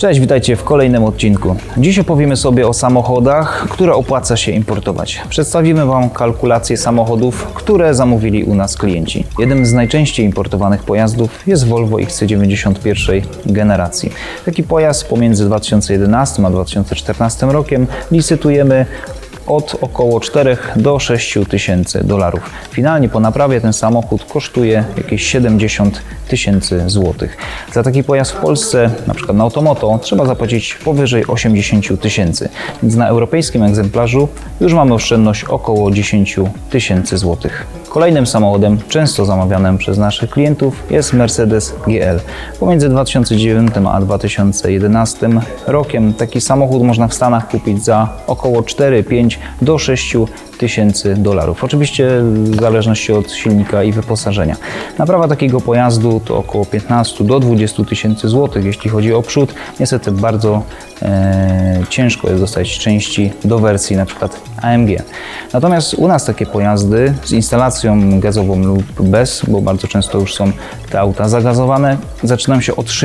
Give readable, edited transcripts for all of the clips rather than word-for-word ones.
Cześć, witajcie w kolejnym odcinku. Dziś opowiemy sobie o samochodach, które opłaca się importować. Przedstawimy Wam kalkulację samochodów, które zamówili u nas klienci. Jednym z najczęściej importowanych pojazdów jest Volvo XC90 generacji. Taki pojazd pomiędzy 2011 a 2014 rokiem licytujemy od około 4 do 6 tysięcy dolarów. Finalnie po naprawie ten samochód kosztuje jakieś 70 tysięcy złotych. Za taki pojazd w Polsce, na przykład na Automoto, trzeba zapłacić powyżej 80 tysięcy. Więc na europejskim egzemplarzu już mamy oszczędność około 10 tysięcy złotych. Kolejnym samochodem, często zamawianym przez naszych klientów, jest Mercedes GL. Pomiędzy 2009 a 2011 rokiem taki samochód można w Stanach kupić za około 4, 5 do 6 tysięcy dolarów. Oczywiście w zależności od silnika i wyposażenia. Naprawa takiego pojazdu to około 15 do 20 tysięcy złotych. Jeśli chodzi o przód, niestety bardzo ciężko jest dostać części do wersji na przykład AMG. Natomiast u nas takie pojazdy z instalacją gazową lub bez, bo bardzo często już są te auta zagazowane, zaczynają się od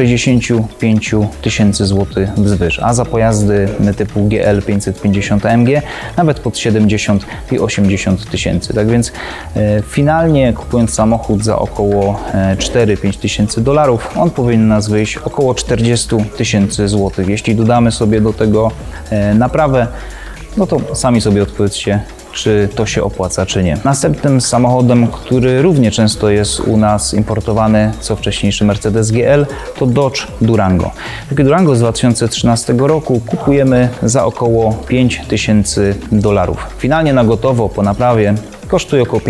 65 tysięcy złotych wzwyż, a za pojazdy typu GL 550 AMG nawet pod 70 i 80 tysięcy. Tak więc finalnie kupując samochód za około 4-5 tysięcy dolarów, on powinien nas wyjść około 40 tysięcy złotych. Jeśli dodamy sobie do tego naprawę, no to sami sobie odpowiedzcie, czy to się opłaca, czy nie. Następnym samochodem, który równie często jest u nas importowany, co wcześniejszy Mercedes GL, to Dodge Durango. Takie Durango z 2013 roku kupujemy za około 5 tysięcy dolarów. Finalnie na gotowo po naprawie kosztuje około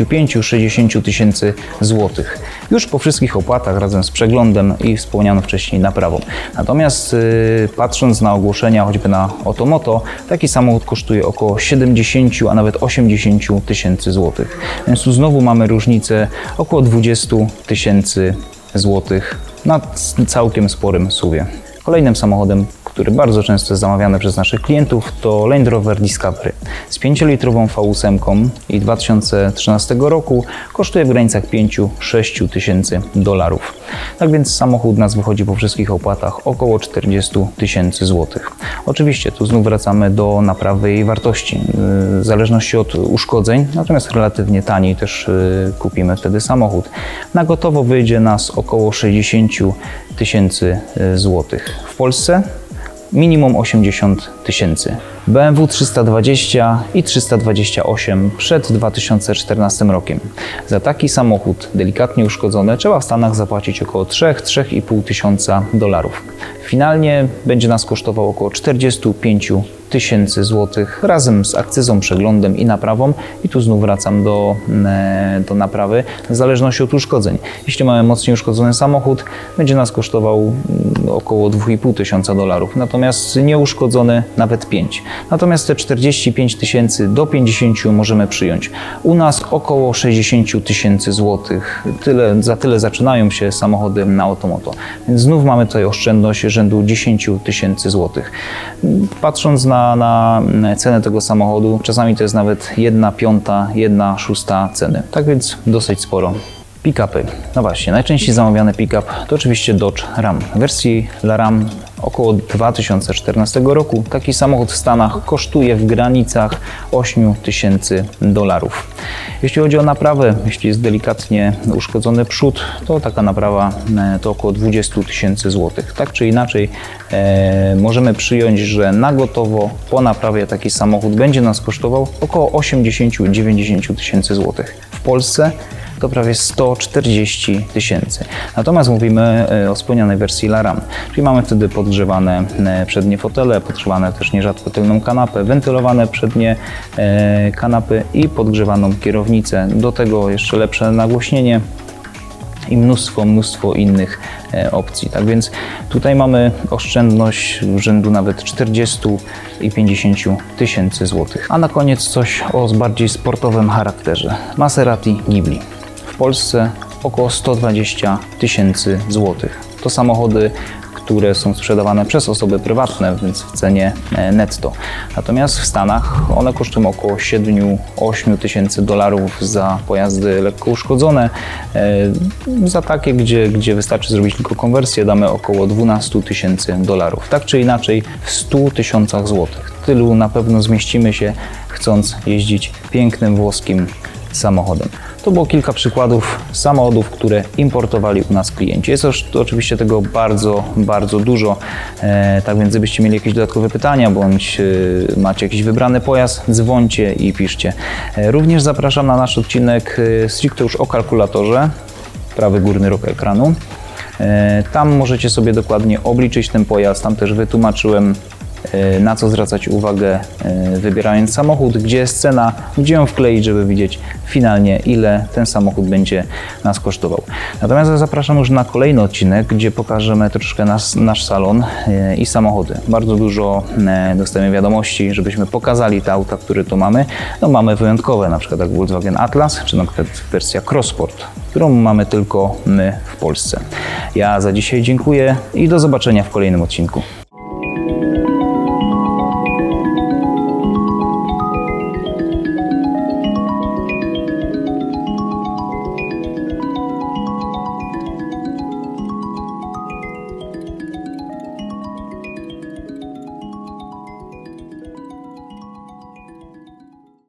55-60 tysięcy złotych. Już po wszystkich opłatach razem z przeglądem i wspomnianą wcześniej naprawą. Natomiast patrząc na ogłoszenia choćby na Automoto, taki samochód kosztuje około 70, a nawet 80 tysięcy złotych. Więc tu znowu mamy różnicę około 20 tysięcy złotych na całkiem sporym SUV-ie. Kolejnym samochodem, który bardzo często jest zamawiany przez naszych klientów, to Land Rover Discovery. Z 5-litrową V8 i 2013 roku kosztuje w granicach 5-6 tysięcy dolarów. Tak więc samochód nas wychodzi po wszystkich opłatach około 40 tysięcy złotych. Oczywiście tu znów wracamy do naprawy jej wartości, w zależności od uszkodzeń, natomiast relatywnie taniej też kupimy wtedy samochód. Na gotowo wyjdzie nas około 60 tysięcy złotych. W Polsce minimum 80 tysięcy. BMW 320 i 328 przed 2014 rokiem. Za taki samochód delikatnie uszkodzony trzeba w Stanach zapłacić około 3-3,5 tysiąca dolarów. Finalnie będzie nas kosztował około 45 tysięcy złotych razem z akcyzą, przeglądem i naprawą. I tu znów wracam do naprawy w zależności od uszkodzeń. Jeśli mamy mocniej uszkodzony samochód, będzie nas kosztował około 2,5 tysiąca dolarów. Natomiast nieuszkodzony nawet 5. Natomiast te 45 tysięcy do 50 możemy przyjąć. U nas około 60 tysięcy złotych. Za tyle zaczynają się samochody na Automoto. Więc znów mamy tutaj oszczędność rzędu 10 tysięcy złotych. Patrząc na cenę tego samochodu, czasami to jest nawet 1/5, 1/6 ceny. Tak więc dosyć sporo. Pick-upy. No właśnie, najczęściej zamawiany pick-up to oczywiście Dodge Ram. W wersji La Ram około 2014 roku taki samochód w Stanach kosztuje w granicach 8 tysięcy dolarów. Jeśli chodzi o naprawę, jeśli jest delikatnie uszkodzony przód, to taka naprawa to około 20 tysięcy złotych. Tak czy inaczej możemy przyjąć, że na gotowo po naprawie taki samochód będzie nas kosztował około 80-90 tysięcy złotych. W Polsce to prawie 140 tysięcy. Natomiast mówimy o wspomnianej wersji La Ram, czyli mamy wtedy podgrzewane przednie fotele, podgrzewane też nierzadko tylną kanapę, wentylowane przednie kanapy i podgrzewaną kierownicę. Do tego jeszcze lepsze nagłośnienie i mnóstwo innych opcji. Tak więc tutaj mamy oszczędność rzędu nawet 40 i 50 tysięcy złotych. A na koniec coś o bardziej sportowym charakterze. Maserati Ghibli. W Polsce około 120 tysięcy złotych. To samochody, które są sprzedawane przez osoby prywatne, więc w cenie netto. Natomiast w Stanach one kosztują około 7-8 tysięcy dolarów za pojazdy lekko uszkodzone. Za takie, gdzie wystarczy zrobić tylko konwersję, damy około 12 tysięcy dolarów. Tak czy inaczej w 100 tysiącach złotych. Tylu na pewno zmieścimy się, chcąc jeździć pięknym włoskim samochodem. To było kilka przykładów samochodów, które importowali u nas klienci. Jest oczywiście tego bardzo, bardzo dużo. Tak więc gdybyście mieli jakieś dodatkowe pytania, bądź macie jakiś wybrany pojazd, dzwońcie i piszcie. Również zapraszam na nasz odcinek stricte już o kalkulatorze, prawy górny róg ekranu. Tam możecie sobie dokładnie obliczyć ten pojazd, tam też wytłumaczyłem, na co zwracać uwagę, wybierając samochód, gdzie jest cena, gdzie ją wkleić, żeby widzieć finalnie, ile ten samochód będzie nas kosztował. Natomiast ja zapraszam już na kolejny odcinek, gdzie pokażemy troszkę nasz salon i samochody. Bardzo dużo dostajemy wiadomości, żebyśmy pokazali te auta, które tu mamy. No, mamy wyjątkowe, na przykład jak Volkswagen Atlas, czy na przykład wersja Crossport, którą mamy tylko my w Polsce. Ja za dzisiaj dziękuję i do zobaczenia w kolejnym odcinku.